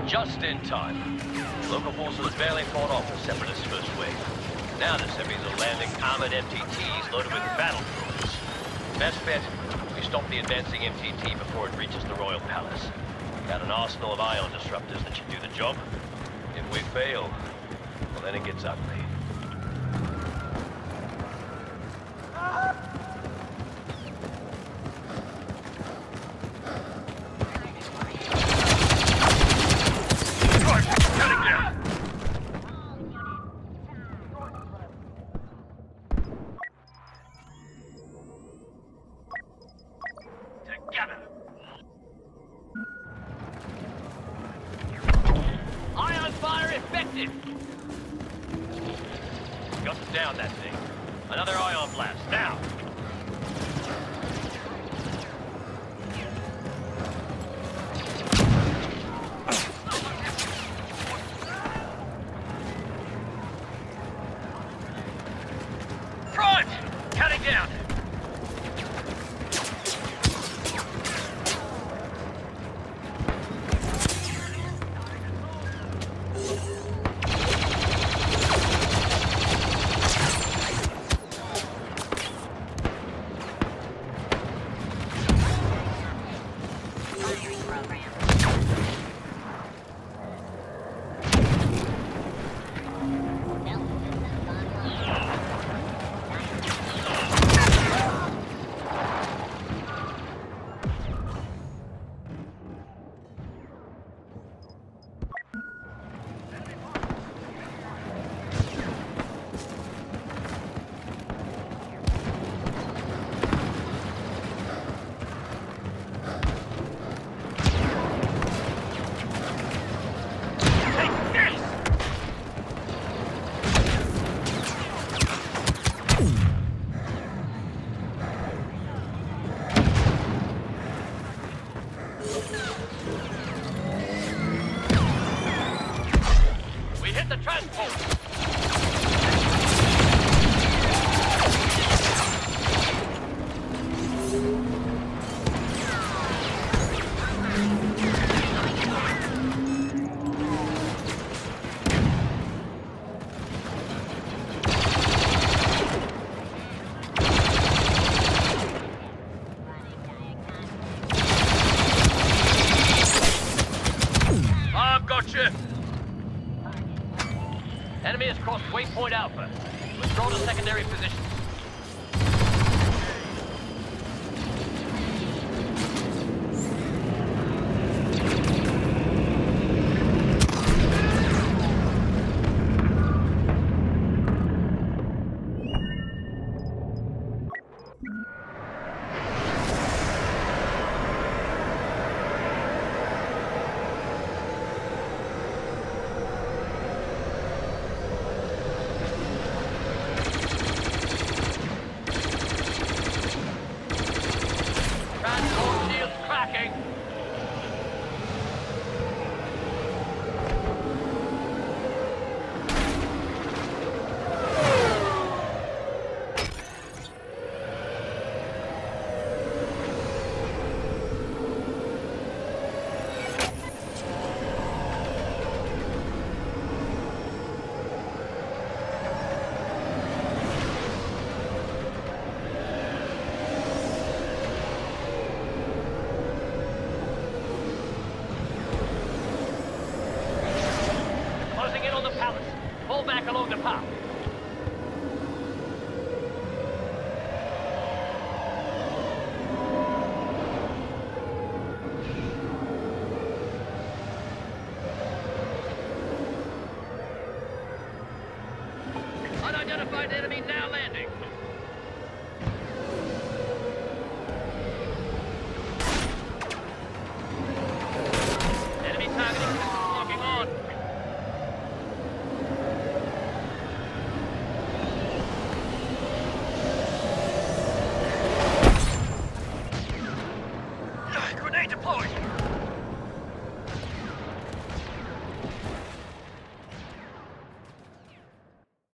Just in time. Local forces barely fought off the Separatist first wave. Now the Seppies are landing armored MTTs loaded with battle droids. Best bet, we stop the advancing MTT before it reaches the Royal Palace. Got an arsenal of ion disruptors that should do the job. If we fail, well then it gets ugly. Ion fire effective! Got to down that thing. Another ion blast, now! Front! Counting down! We hit the transport! I've got you! Enemy has crossed Waypoint Alpha. Withdraw to secondary positions. Transport shields cracking.